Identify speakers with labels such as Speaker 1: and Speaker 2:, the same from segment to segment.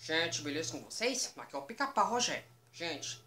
Speaker 1: Gente, beleza com vocês? Aqui é o Pica-Pau Rogério. Gente,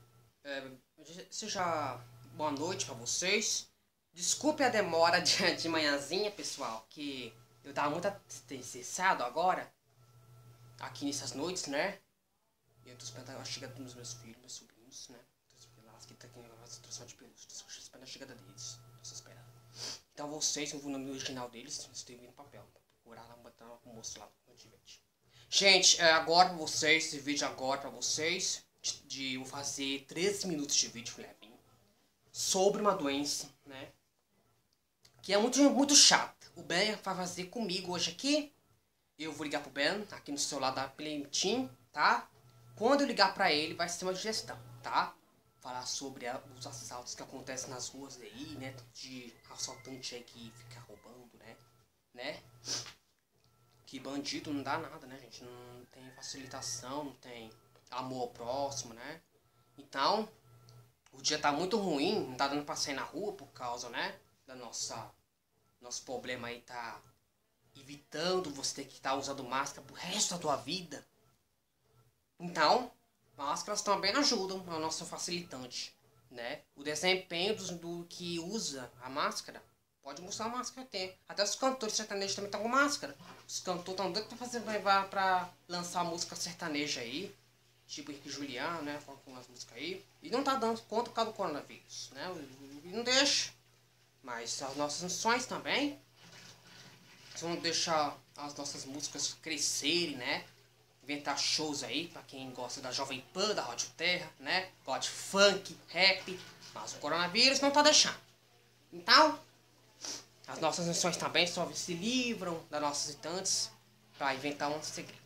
Speaker 1: seja boa noite pra vocês. Desculpe a demora de manhãzinha, pessoal, que eu tava muito estressado agora, aqui nessas noites, né? E eu tô esperando a chegada dos meus filhos, meus sobrinhos, né? Tô esperando que tá aqui na situação de pelúcia. Tô esperando a chegada deles. Tô esperando. Então vocês, eu vou no nome original deles, escrevi no papel. Pra procurar lá, botar o moço lá no divete. Gente, agora pra vocês, esse vídeo agora pra vocês, vou fazer 13 minutos de vídeo, levinho, sobre uma doença, né, que é muito chata. O Ben vai fazer comigo hoje aqui. Eu vou ligar pro Ben, aqui no celular da Playteam, tá? Quando eu ligar pra ele, vai ser uma digestão, tá? Falar sobre os assaltos que acontecem nas ruas aí, né, de assaltante aí que fica roubando, né? Que bandido não dá nada, né, gente? Não tem facilitação, não tem amor ao próximo, né? Então, o dia tá muito ruim, não tá dando pra sair na rua por causa, né, da nosso problema aí tá evitando você ter que estar usando máscara pro resto da tua vida. Então, máscaras também ajudam a nossa facilitante, né? O desempenho do que usa a máscara pode mostrar a máscara tem. Até os cantores sertanejos também estão com máscara. Os cantores estão doidos pra lançar música sertaneja aí. Tipo Henrique Juliano, né? Com umas músicas aí. E não tá dando conta por causa do coronavírus, né? E não deixa. Mas as nossas ações também vão deixar as nossas músicas crescerem, né? Inventar shows aí, pra quem gosta da Jovem Pan, da Rádio Terra, né? Gosta de funk, rap. Mas o coronavírus não tá deixando. Então, as nossas missões também só se livram das nossas instantes para inventar um segredo.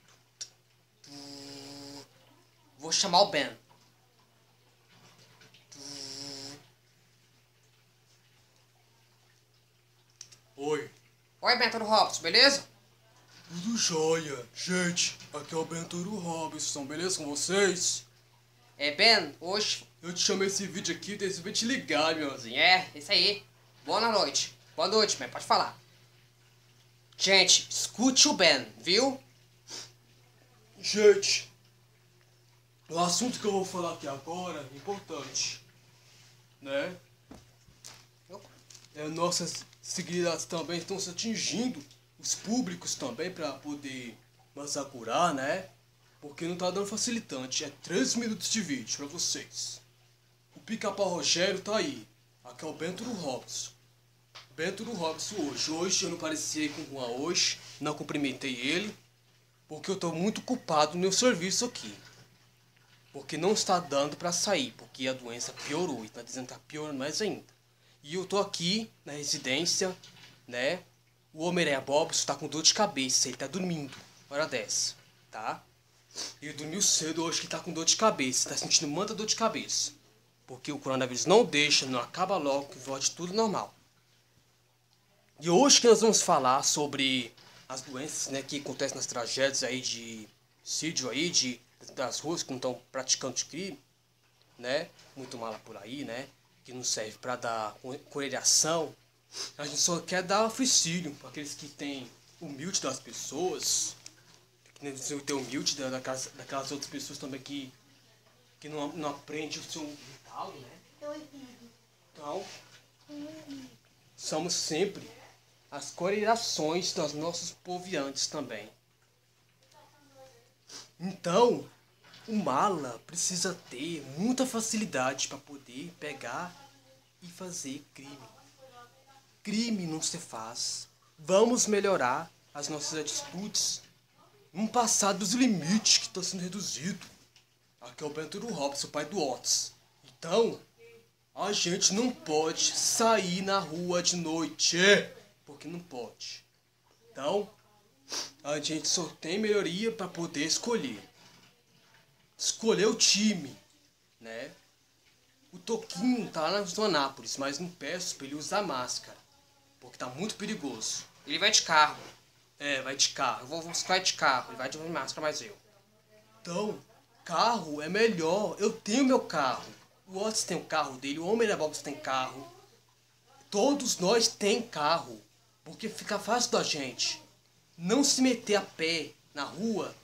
Speaker 1: Vou chamar o Ben.
Speaker 2: Oi.
Speaker 1: Oi, Ben, tudo Robson, beleza?
Speaker 2: Tudo jóia. Gente, aqui é o Benturo Robson, beleza com vocês?
Speaker 1: Ben, hoje...
Speaker 2: Eu te chamei esse vídeo aqui, desse vídeo te ligar, meuzinho.
Speaker 1: Isso aí. Boa noite. Boa noite, Ben, pode falar. Gente, escute o Ben, viu?
Speaker 2: Gente, o assunto que eu vou falar aqui agora é importante, né? Nossas seguidores também estão se atingindo, os públicos também, para poder massacurar, né? Porque não tá dando facilitante. É 13 minutos de vídeo pra vocês. O Pica-Pau Rogério tá aí. Aqui é o Benturo Robson. Benturo Robson hoje eu não apareci com o Juan hoje. Não cumprimentei ele. Porque eu tô muito ocupado no meu serviço aqui. Porque não está dando pra sair. Porque a doença piorou. E tá dizendo que tá piorando mais ainda. E eu tô aqui na residência, né? O Homem-Aranha Bob está com dor de cabeça. Ele tá dormindo. Hora dessa, tá? Ele dormiu cedo hoje que tá com dor de cabeça. Tá sentindo muita dor de cabeça. Porque o coronavírus não deixa, não acaba logo, que volte tudo normal. E hoje que nós vamos falar sobre as doenças, né, que acontecem nas tragédias aí de sídio aí, das ruas que não estão praticando de crime, né? Muito mala por aí, né? Que não serve para dar coreação. A gente só quer dar auxílio para aqueles que têm humilde das pessoas, que não tem humilde daquelas outras pessoas também que não aprende o seu recado, né? Então, somos sempre as coreações dos nossos poviantes também. Então, o mala precisa ter muita facilidade para poder pegar e fazer crime. Crime não se faz. Vamos melhorar as nossas atitudes. Vamos passar dos limites que estão sendo reduzidos. Aqui é o Benturo Robson, pai do Otis. Então, a gente não pode sair na rua de noite. Porque não pode. Então, a gente só tem melhoria para poder escolher. Escolher o time, né? O Toquinho tá lá no Anápolis, mas não peço para ele usar máscara. Porque tá muito perigoso.
Speaker 1: Ele vai de carro.
Speaker 2: Vai de carro.
Speaker 1: Eu vou buscar de carro. Ele vai de máscara, mas eu.
Speaker 2: Então, carro é melhor. Eu tenho meu carro. O Otis tem o carro dele. O Homem da Bob tem carro. Todos nós tem carro. Porque fica fácil da gente não se meter a pé na rua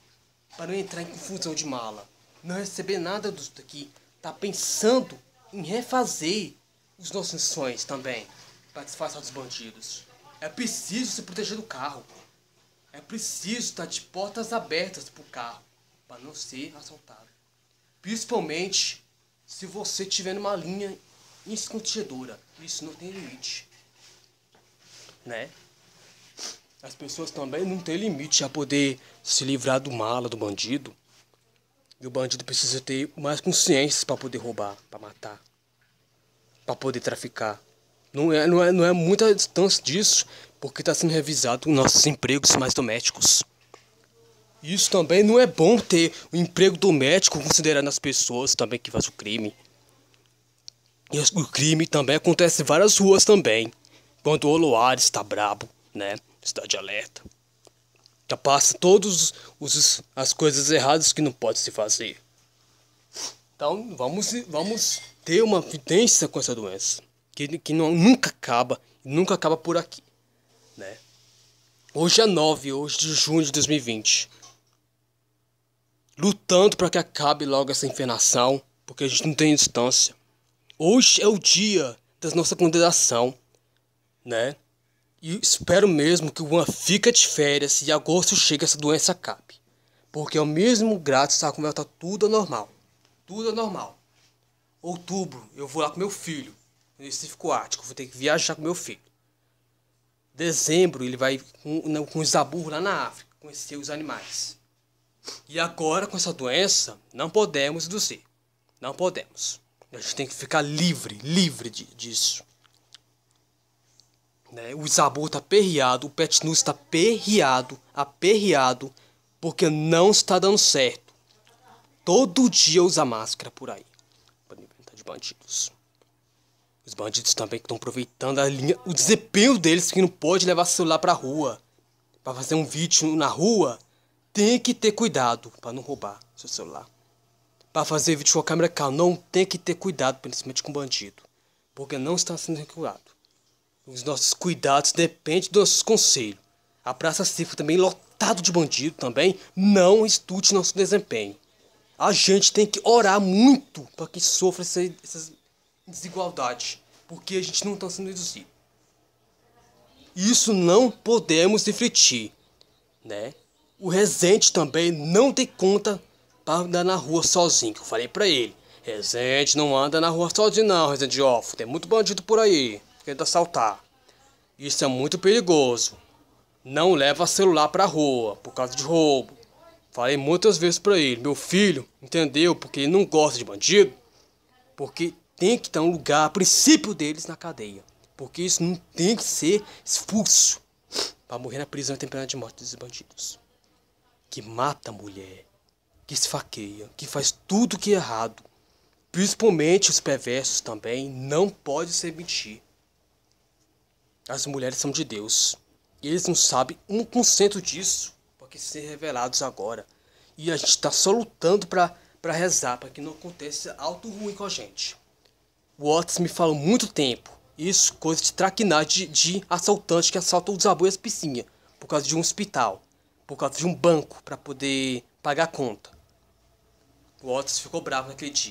Speaker 2: para não entrar em confusão de mala, não receber nada disso daqui, tá pensando em refazer os nossos sonhos também, para disfarçar dos bandidos. É preciso se proteger do carro. É preciso estar de portas abertas pro carro, para não ser assaltado. Principalmente se você tiver numa linha escondedora. Isso não tem limite, né? As pessoas também não têm limite a poder se livrar do mala, do bandido. E o bandido precisa ter mais consciência para poder roubar, para matar, para poder traficar. Não é muita distância disso, porque está sendo revisado os nossos empregos mais domésticos. Isso também não é bom ter o emprego doméstico considerando as pessoas também que fazem o crime. E o crime também acontece em várias ruas também. Quando o Oloares está brabo, né? Está de alerta. Já passa todas as coisas erradas que não pode se fazer. Então vamos ter uma evidência com essa doença. Que nunca acaba por aqui, né? Hoje é 9 de junho de 2020. Lutando para que acabe logo essa enfernação, porque a gente não tem distância. Hoje é o dia da nossa condenação, né? E espero mesmo que o Juan fique de férias e em agosto chegue essa doença acabe. Porque é o mesmo grátis como vai estar tudo é normal. Tudo é normal. Outubro eu vou lá com meu filho. No Recife Ártico, vou ter que viajar com meu filho. Dezembro ele vai com os Zaburro lá na África, conhecer os animais. E agora com essa doença, não podemos induzir. Não podemos. A gente tem que ficar livre disso. Né? O Zaburro está aperreado, o Pet News está aperreado, porque não está dando certo. Todo dia usa máscara por aí. Para inventar de bandidos. Os bandidos também que estão aproveitando o desempenho deles, que não pode levar celular pra rua. Para fazer um vídeo na rua, tem que ter cuidado para não roubar seu celular. Para fazer vídeo com a câmera Canon, tem que ter cuidado, principalmente com bandido. Porque não está sendo regulado. Os nossos cuidados dependem dos nossos conselhos. A Praça Cívica também lotado de bandido também, não estude nosso desempenho. A gente tem que orar muito para que sofra essas desigualdade, porque a gente não está sendo reduzido. Isso não podemos refletir, né? O Rezende também não tem conta para andar na rua sozinho, que eu falei para ele. Rezende não anda na rua sozinho não, Rezende off. Tem muito bandido por aí, querendo assaltar. Isso é muito perigoso. Não leva celular pra rua, por causa de roubo. Falei muitas vezes para ele, meu filho, entendeu? Porque ele não gosta de bandido, porque tem que ter um lugar, a princípio deles, na cadeia. Porque isso não tem que ser expulso para morrer na prisão em temporada de morte desses bandidos. Que mata a mulher, que esfaqueia, que faz tudo que é errado. Principalmente os perversos também, não pode se mentir. As mulheres são de Deus. E eles não sabem 1% disso, porque ser revelados agora. E a gente está só lutando para rezar, para que não aconteça algo ruim com a gente. O Otis me falou muito tempo. Isso, coisa de traquinagem de assaltante que assalta os abuelos piscinha. Por causa de um hospital. Por causa de um banco. Para poder pagar a conta. O Otis ficou bravo naquele dia.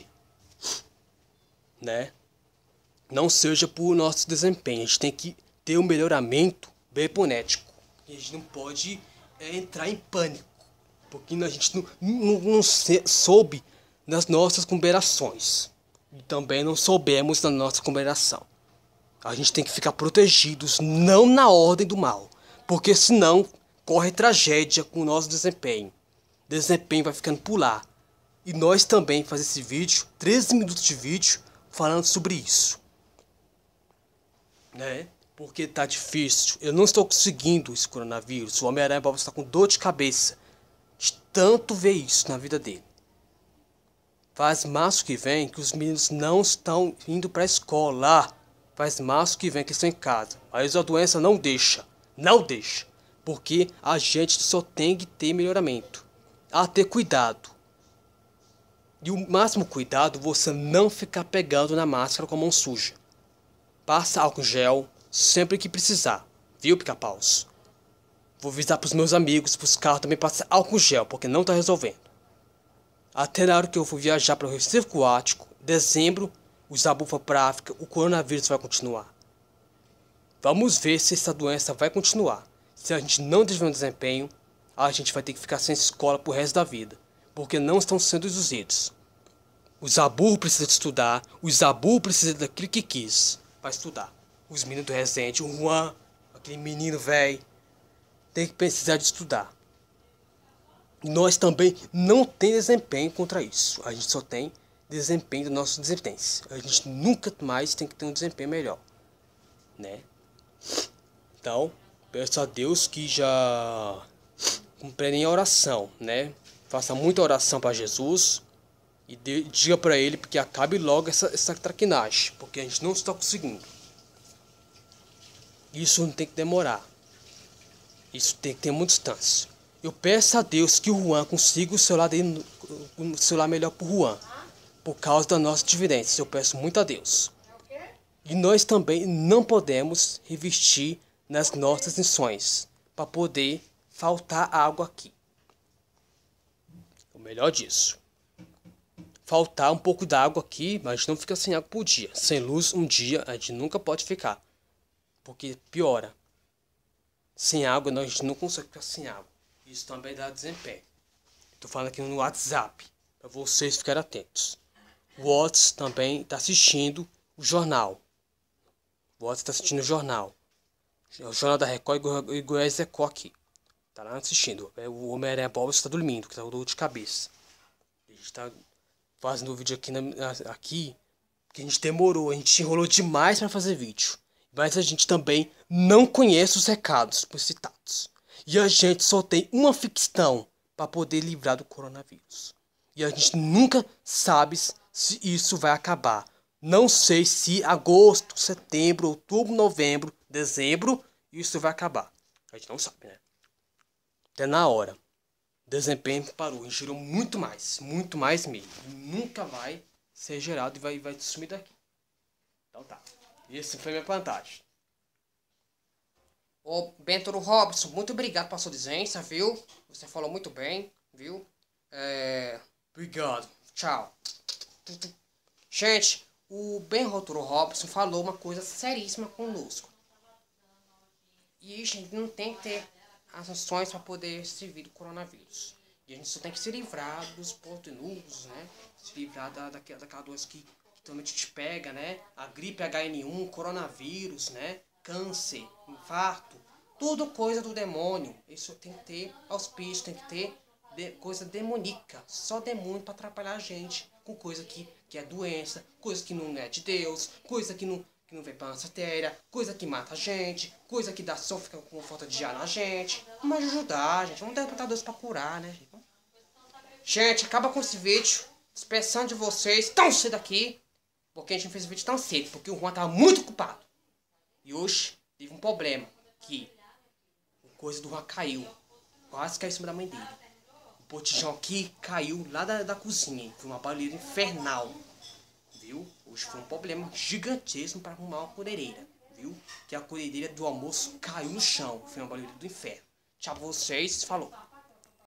Speaker 2: Né? Não seja por nosso desempenho. A gente tem que ter um melhoramento beponético. E a gente não pode entrar em pânico. Porque a gente não soube nas nossas combinações. E também não soubemos da nossa combinação. A gente tem que ficar protegidos, não na ordem do mal. Porque senão corre tragédia com o nosso desempenho. O desempenho vai ficando por lá. E nós também fazer esse vídeo, 13 minutos de vídeo, falando sobre isso. Né? Porque tá difícil. Eu não estou conseguindo esse coronavírus. O Homem-Aranha vai estar com dor de cabeça. De tanto ver isso na vida dele. Faz março que vem que os meninos não estão indo para a escola. Faz março que vem que estão em casa. Mas a doença não deixa. Não deixa. Porque a gente só tem que ter melhoramento. A ter cuidado. E o máximo cuidado, você não ficar pegando na máscara com a mão suja. Passa álcool gel sempre que precisar. Viu, pica-paus? Vou avisar pros meus amigos, pros carros também passar álcool gel, porque não tá resolvendo. Até na hora que eu for viajar para o Recife Aquático, dezembro, o Zabu for pra África, o coronavírus vai continuar. Vamos ver se essa doença vai continuar. Se a gente não tiver um desempenho, a gente vai ter que ficar sem escola pro resto da vida, porque não estão sendo induzidos. O Zabu precisa de estudar, o Zabu precisa daquilo que quis para estudar. Os meninos do Resende, o Juan, aquele menino velho, tem que precisar de estudar. Nós também não tem desempenho contra isso. A gente só tem desempenho do nosso desempenho. A gente nunca mais tem que ter um desempenho melhor, né? Então, peço a Deus que já compreendem a oração, né? Faça muita oração para Jesus e diga para ele que acabe logo essa traquinagem, porque a gente não está conseguindo. Isso não tem que demorar. Isso tem que ter muita distância. Eu peço a Deus que o Juan consiga o celular dele, o celular melhor pro Juan, por causa da nossa dividência. Eu peço muito a Deus. E nós também não podemos revestir nas nossas missões para poder faltar água aqui. O melhor disso. Faltar um pouco d'água aqui, mas a gente não fica sem água por dia. Sem luz um dia a gente nunca pode ficar, porque piora. Sem água a gente não consegue ficar sem água. Isso também dá desempenho. Estou falando aqui no WhatsApp, para vocês ficarem atentos. O Watts também está assistindo o jornal. O Watts está assistindo o jornal. O jornal da Record e Goiás Record aqui. Está lá assistindo. O Homem-Aranha Bob está dormindo, que está com dor de cabeça. A gente está fazendo o vídeo aqui, porque a gente demorou, a gente enrolou demais para fazer vídeo. Mas a gente também não conhece os recados citados. E a gente só tem uma ficção para poder livrar do coronavírus. E a gente nunca sabe se isso vai acabar. Não sei se agosto, setembro, outubro, novembro, dezembro, isso vai acabar. A gente não sabe, né? Até na hora. O desempenho parou. A gente gerou muito mais mesmo. Nunca vai ser gerado e vai sumir daqui. Então tá. Esse foi minha plantagem.
Speaker 1: Ô, Bentoro Robson, muito obrigado pela sua ausência, viu? Você falou muito bem, viu?
Speaker 2: Obrigado.
Speaker 1: Tchau. Gente, o Bentoro Robson falou uma coisa seríssima conosco. E a gente não tem que ter as ações para poder servir do coronavírus. E a gente só tem que se livrar dos portenudos, né? Se livrar daquela doença que também te pega, né? A gripe H1N1, coronavírus, né? Câncer, infarto, tudo coisa do demônio. Isso tem que ter auspício, tem que ter coisa demoníaca. Só demônio para atrapalhar a gente com coisa que é doença, coisa que não é de Deus, coisa que não vem pra nossa artéria, coisa que mata a gente, coisa que dá só fica com falta de ar na gente. Vamos ajudar, gente. Vamos tentar Deus pra curar, né? Gente, acaba com esse vídeo. Expressando de vocês tão cedo aqui. Porque a gente fez esse vídeo tão cedo, porque o Juan tava muito ocupado. E hoje teve um problema, que a coisa do Juan caiu. Quase caiu em cima da mãe dele. O botijão aqui caiu lá da cozinha. Foi uma barulheira infernal. Viu? Hoje foi um problema gigantesco para arrumar uma colhereira. Viu? Que a colhereira do almoço caiu no chão. Foi uma barulheira do inferno. Tchau pra vocês. Falou.